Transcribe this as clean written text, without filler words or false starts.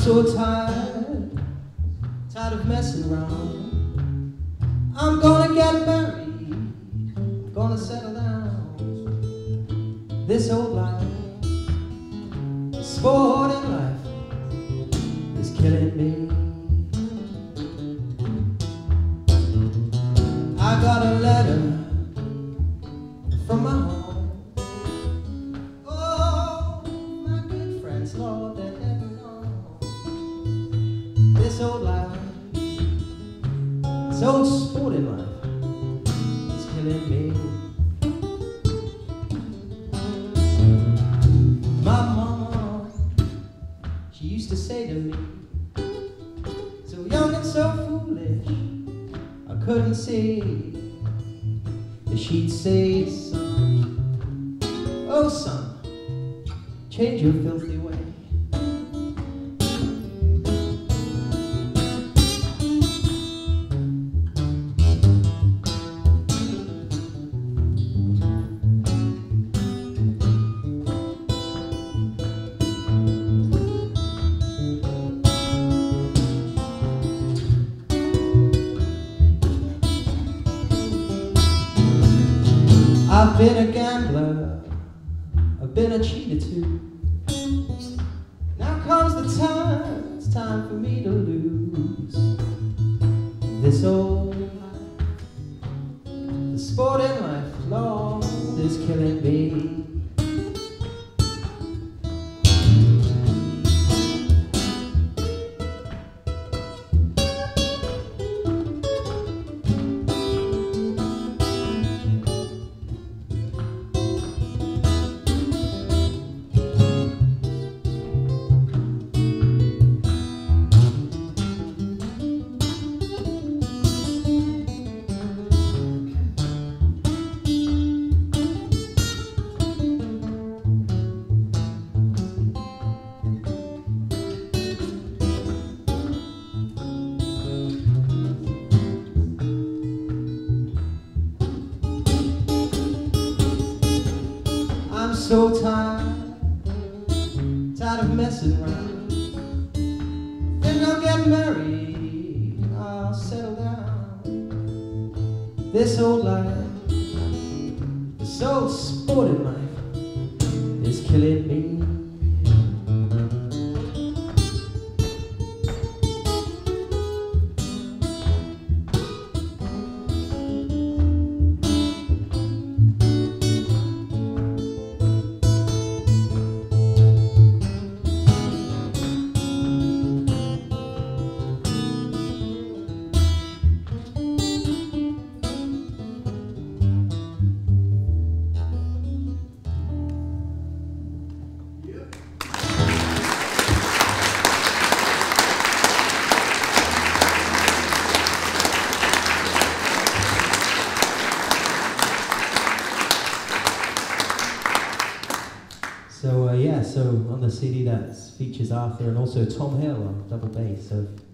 so tired of messing around. I'm gonna get married, gonna settle down. This old life, sporting life, is killing me. I got a letter from my home. Oh, my good friends, Lord, they never know. This old life, this old sporting life, is killing me. My mama, she used to say to me, so young and so foolish, I couldn't see. She'd say, son, oh son, change your filthy way. I've been a gambler, I've been a cheater too. Now comes the time, it's time for me to lose. This old life, the sporting life, Lord, is killing me. I'm so tired of messing around. Think I'll get married, I'll settle down. This old life, this old sporting life, is killing me. So yeah, so on the CD that features Arthur and also Tom Hill on double bass. So